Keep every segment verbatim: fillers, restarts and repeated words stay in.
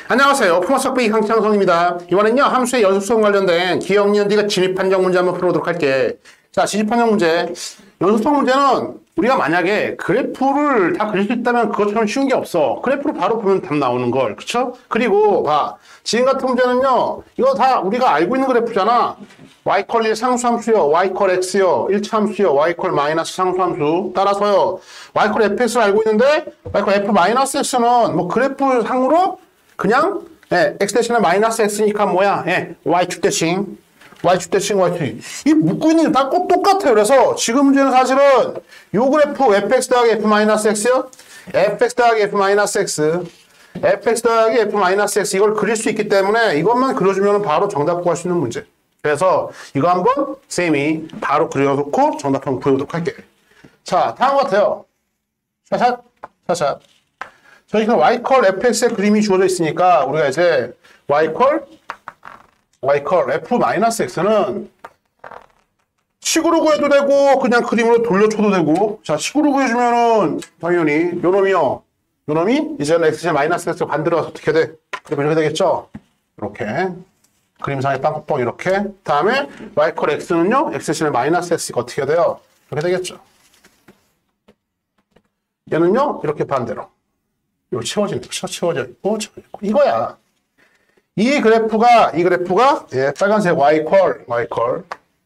안녕하세요. 포마석배기 강창성입니다. 이번엔요, 함수의 연속성 관련된 기억니은디가 진입판정 문제 한번 풀어보도록 할게. 자, 진입판정 문제. 연속성 문제는 우리가 만약에 그래프를 다 그릴 수 있다면 그것처럼 쉬운 게 없어. 그래프를 바로 보면 답 나오는 걸. 그쵸? 그리고 봐. 지금 같은 문제는요, 이거 다 우리가 알고 있는 그래프잖아. y컬 일 상수함수요, y컬 x요, 일차함수요, y컬 마이너스 상수함수. 따라서요, y컬 fx를 알고 있는데, y컬 f 마이너스 x는 뭐 그래프 상으로 그냥, 예, x 대신에 마이너스 x니까 뭐야? 예, y축 대칭. y축 대칭, y축. 이 묶고 있는 게 다 똑같아요. 그래서 지금 문제는 사실은 요 그래프 fx 더하기 f 마이너스 x요? fx 더하기 f 마이너스 x. fx 더하기 f 마이너스 x 이걸 그릴 수 있기 때문에 이것만 그려주면 바로 정답 구할 수 있는 문제. 그래서 이거 한번 쌤이 바로 그려놓고 정답 한번 보여보도록 할게요. 자, 다음 같아요. 샷샷, 샷샷. 저희가 y컬 fx의 그림이 주어져 있으니까 우리가 이제 y컬 y컬 f 마이너스 x는 식으로 구해도 되고 그냥 그림으로 돌려쳐도 되고. 자, 식으로 구해주면은 당연히 요 놈이요. 요 놈이 이제는 x제 마이너스 x가 반대로 가서 어떻게 돼? 그럼 이렇게 되겠죠? 이렇게 그림상의 빵꾸뻥 이렇게. 다음에 y컬 x는요, x제곱의 마이너스 x가 어떻게 돼요? 이렇게 되겠죠. 얘는요, 이렇게 반대로. 이거 채워지는 거, 채워져 있고, 채워져 있고. 이거야. 이 그래프가, 이 그래프가, 예, 빨간색 y컬, y컬,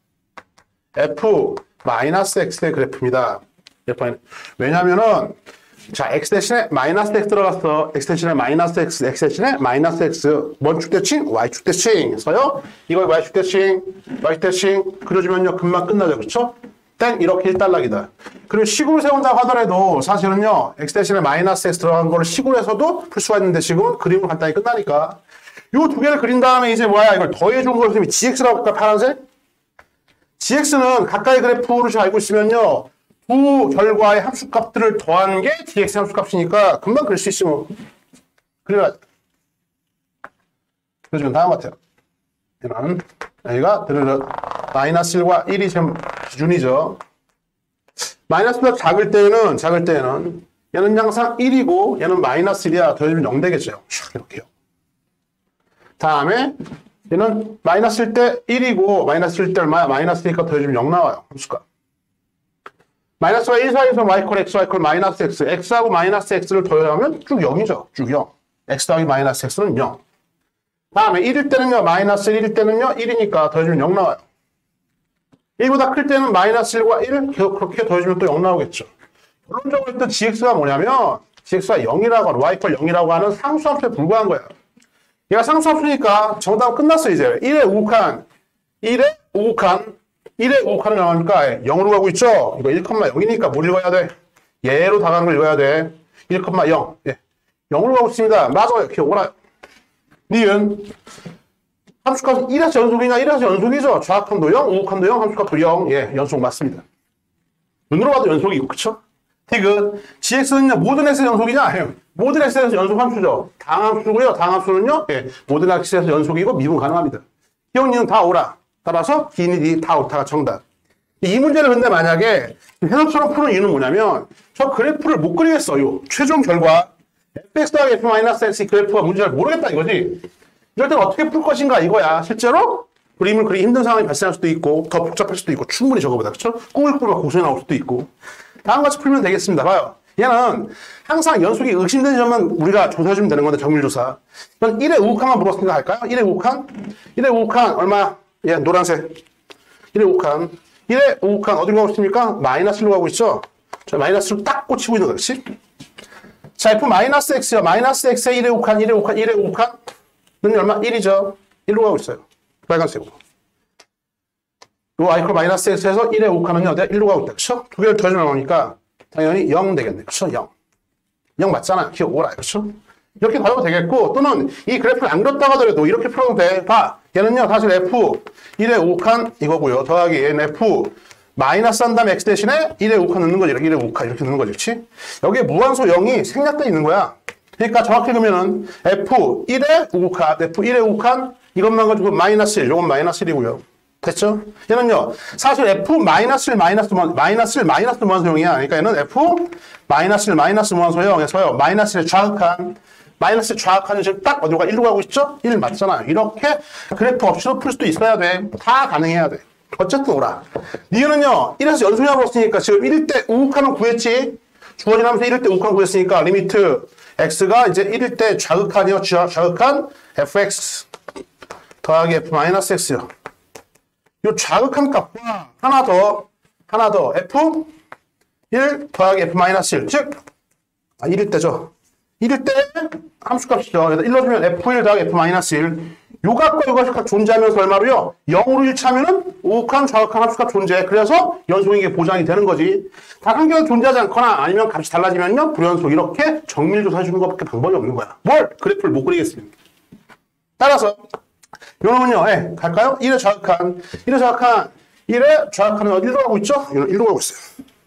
f 마이너스 x의 그래프입니다. 왜냐면은, 자, x 대신에 마이너스 x 들어갔어. x 대신에 마이너스 x, x 대신에 마이너스 x. 뭔 축 대칭? y축 대칭. 써요? 이거 y축 대칭, y축 대칭. 그려주면요, 금방 끝나죠. 그렇죠? 땡, 이렇게 일단락이다. 그리고 식으로 세운다고 하더라도 사실은요, x 대신에 마이너스 x 들어간 거를 식으로 해서도 풀 수가 있는데 지금은 그림으로 간단히 끝나니까. 요 두 개를 그린 다음에 이제 뭐야, 이걸 더해준 걸 쓰면 gx라고 할까, 파란색? gx는 가까이 그래프를 잘 알고 있으면요, 두 결과의 함수값들을 더하는 게 dx 함수값이니까 금방 그릴 수 있으면 그래야. 그래주면 다음 같아요. 얘는 여기가 드르르 마이너스 일과 일이 지금 기준이죠. 마이너스보다 작을 때는 작을 때는 얘는 항상 일이고 얘는 마이너스 일이야. 더해주면 영 되겠죠. 이렇게요. 다음에 얘는 마이너스일 때 일이고 마이너스일 때 얼마야? 마이너스 일이니까 더해주면 영 나와요. 함수가. 마이너스와 일 사이에서 y컬 x, y컬 마이너스 x. x하고 마이너스 x를 더하면 쭉 영이죠. 쭉 영. x 더하기 마이너스 x는 영. 다음에 일일 때는요, 마이너스 일일 때는요, 일이니까 더해주면 영 나와요. 일보다 클 때는 마이너스 일과 일, 계속 그렇게 더해주면 또 영 나오겠죠. 결론적으로 일단 gx가 뭐냐면, gx가 영이라고 하는, y컬 영이라고 하는 상수함수에 불과한 거야. 얘가 상수함수니까 정답은 끝났어, 이제. 일에 우극한, 일에 우극한, 일에 우극한을 나오니까 영으로 가고 있죠? 이거 일, 영이니까 뭘 읽어야 돼? 얘로 다가가는 걸 읽어야 돼. 일, 영. 예. 영으로 가고 있습니다. 맞아요. 기억오라. 니은 함수값은 일에서 연속이냐? 일에서 연속이죠. 좌악함도 영, 우극함도 영, 함수값도 영. 예, 연속 맞습니다. 눈으로 봐도 연속이고, 그쵸? 디귿 gx는요, 모든 x에서 연속이냐? 아니요. 모든 x에서 연속 함수죠. 당함수고요. 당함수는요, 예, 모든 x에서 연속이고 미분 가능합니다. 기억니은 다 오라. 따라서 기니디 다 오타가 정답. 이 문제를 근데 만약에 해석처럼 푸는 이유는 뭐냐면 저 그래프를 못 그리겠어요. 최종 결과 fx 더하기 f 마이너스 x 그래프가 뭔지 잘 모르겠다 이거지. 이럴 때는 어떻게 풀 것인가 이거야. 실제로 그림을 그리기 힘든 상황이 발생할 수도 있고 더 복잡할 수도 있고 충분히 저거보다 그렇죠? 꿈을 꾸면 고소해 나올 수도 있고. 다음 같이 풀면 되겠습니다. 봐요. 얘는 항상 연속이 의심되는 점만 우리가 조사해주면 되는 건데 정밀조사. 이건 일의 우극한만 물었으니까 할까요? 일의 우극한? 일의 우극한 얼마? 예, 노란색. 일의 우극한. 일의 우극한 어디로 가고 있습니까? 마이너스로 가고 있죠? 저 마이너스로 딱 꽂히고 있는 거 그렇지? 자, f 마이너스 x요. 마이너스 x의 일의 우극한, 일의 우극한, 일의 우극한은 얼마? 일이죠. 일로 가고 있어요. 빨간색으로. 요 y컬 마이너스 x에서 일의 우극한은요, 내가 일로 가고 있다. 그쵸? 두 개를 더해주면 나오니까 당연히 영 되겠네. 그쵸? 영. 영 맞잖아. 기억 오라. 그쵸? 이렇게 가도 되겠고, 또는 이 그래프를 안 그렸다고 하더라도 이렇게 풀어도 돼. 봐. 얘는요, 사실 f 일의 우극한 이거고요. 더하기 얘는 f 마이너스 한 다음에 x 대신에 일의 우극한 넣는 거지. 일의 우극한 이렇게 넣는 거지. 그렇지? 여기에 무한소 영이 생략돼 있는 거야. 그러니까 정확히 그러면은 f 일의 우극한, f 일의 우극한 이것만 가지고 마이너스 일, 요건 마이너스 일이고요. 됐죠? 얘는요, 사실 f 마이너스 일, 마이너스 무한, 마이너스 일, 마이너스 무한소형이야. 그러니까 얘는 f 마이너스 일, 마이너스 무한소형에서요, 마이너스 일 좌극한 마이너스 좌악하는 지금 딱 어디로 가? 일로 가고 있죠? 일 맞잖아요. 이렇게 그래프 없이도 풀 수도 있어야 돼. 다 가능해야 돼. 어쨌든 오라. 니은은요, 일에서 연속량으로 썼으니까 지금 일일 때 우극한은 구했지? 주어지면서 일일 때 우극한 구했으니까 리미트 x가 이제 일일 때 좌극한이요. 좌극한 fx 더하기 f 마이너스 x요. 요 좌극한 값과 하나 더, 하나 더 f 일 더하기 f 마이너스 일. 즉, 아, 일일 때죠. 일일 때 함수값이죠. 그래서 일로 주면 에프 일 더하기 F 마이너스 일. 요 값과 요 값이 존재하면서 얼마로요? 영으로 일치하면은 우극한 좌극한 함수값 존재. 그래서 연속인 게 보장이 되는 거지. 단 한 개가 존재하지 않거나 아니면 값이 달라지면요. 불연속. 이렇게 정밀조사 해주는 것밖에 방법이 없는 거야. 뭘? 그래프를 못 그리겠습니다. 따라서 요놈은요. 예, 갈까요? 일의 좌극한. 일의 좌극한. 일의 좌극한은 어디로 가고 있죠? 일로 가고 있어요.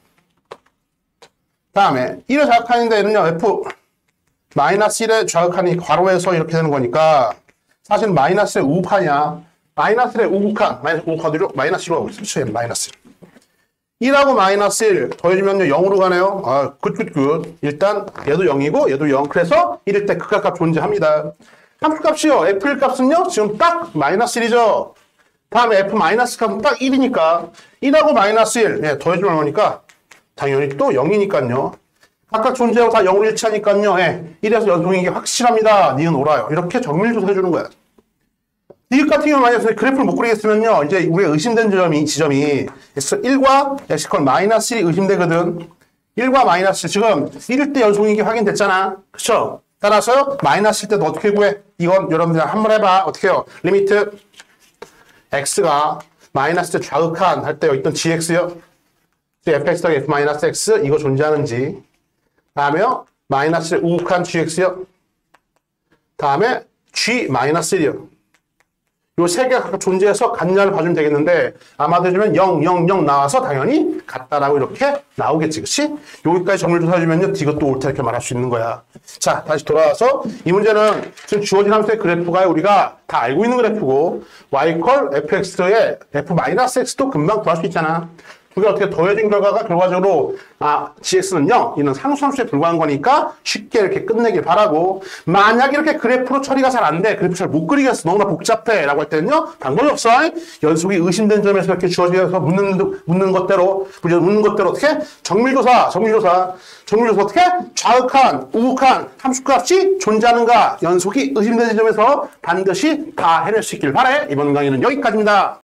다음에 일의 좌극한인데 얘는요. F 마이너스 일의 좌극한이 괄호에서 이렇게 되는 거니까 사실 마이너스의 우극한이야. 마이너스의 우극한. 마이너스 우극한으로 마이너스 일로 가고 있어요. 마이너스 일. 일하고 마이너스 일 더해주면요. 영으로 가네요. 아, 굿굿굿. 일단 얘도 영이고 얘도 영. 그래서 일일 때 극각값 존재합니다. 함수값이요. 에프 일 값은요. 지금 딱 마이너스 일이죠. 다음에 F 마이너스 값은 딱 일이니까 일하고 마이너스 일 예, 더해주면 뭐니까 당연히 또 영이니까요. 각각 존재하고 다 영으로 일치하니까요. 예, 일에서 연속인 게 확실합니다. 니은 오라요. 이렇게 정밀조사 해주는 거야. 디귿 같은 경우 만약에 그래프를 못 그리겠으면요. 이제 우리가 의심된 지점이, 지점이 일과 x 마이너스 일이 의심되거든. 일과 마이너스 일. 지금 일일 때 연속인 게 확인됐잖아. 그쵸? 따라서요. 마이너스 일 때도 어떻게 구해? 이건 여러분들 한번 해봐. 어떻게 해요? 리미트 x가 마이너스 때 좌극한 할 때 여기 있던 gx요. fx 더하기 f 마이너스 x 이거 존재하는지. 다음에요. 마이너스 우극한 gx요. 다음에 g 마이너스 일이요. 요 세 개가 각각 존재해서 같냐를 봐주면 되겠는데 아마도 해주면 영, 영, 영 나와서 당연히 같다라고 이렇게 나오겠지. 그치? 여기까지 정밀조사 해주면요. 이것도 옳다 이렇게 말할 수 있는 거야. 자, 다시 돌아와서 이 문제는 지금 주어진 함수의 그래프가 우리가 다 알고 있는 그래프고 y 콜 fx의 f 마이너스 x도 금방 구할 수 있잖아. 그게 어떻게 더해진 결과가 결과적으로 아 gx는 영, 이는 상수함수에 불과한 거니까 쉽게 이렇게 끝내길 바라고 만약 이렇게 그래프로 처리가 잘 안 돼, 그래프 잘 못 그리겠어, 너무나 복잡해 라고 할 때는요 방법이 없어. 연속이 의심된 점에서 이렇게 주어져서 묻는, 묻는 것대로 묻는 것대로 어떻게 정밀조사, 정밀조사 정밀조사 어떻게 좌극한, 우극한 함수값이 존재하는가 연속이 의심된 점에서 반드시 다 해낼 수 있길 바래. 이번 강의는 여기까지입니다.